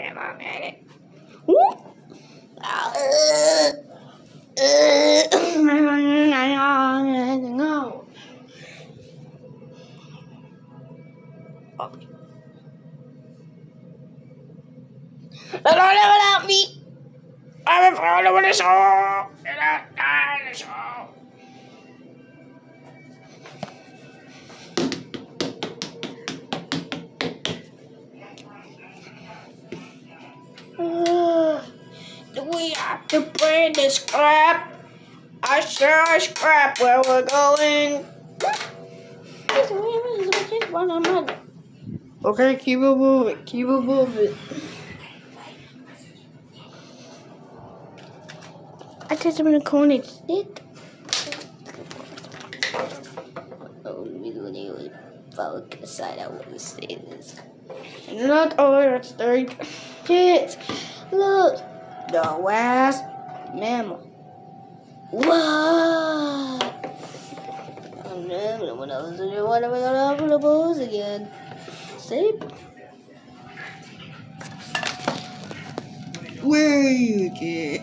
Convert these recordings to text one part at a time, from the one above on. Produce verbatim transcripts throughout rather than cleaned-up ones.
No. Don't let me. I'm a problem with the show. The show. Uh, do we have to bring the scrap? I sure scrap where we're going. Okay, keep it moving. Keep it moving. I just want to call it it. Oh, really focus. I don't want to say this. Look over at third kids. Look, the last mammal. What? I'm never when I was doing one of the balls again. See? Where are you, kid?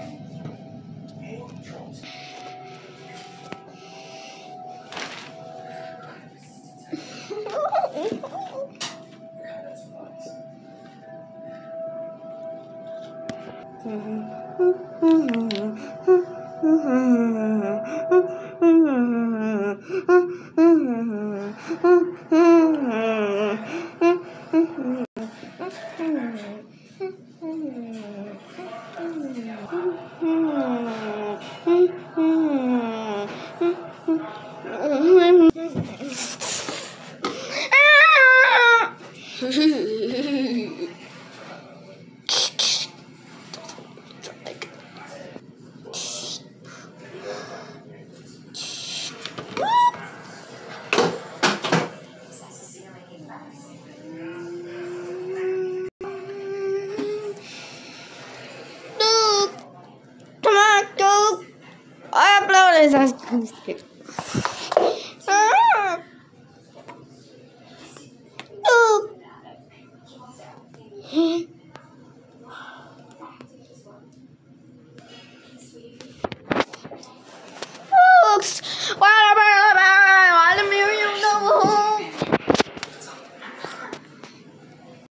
I uploaded this. Ah. Oh.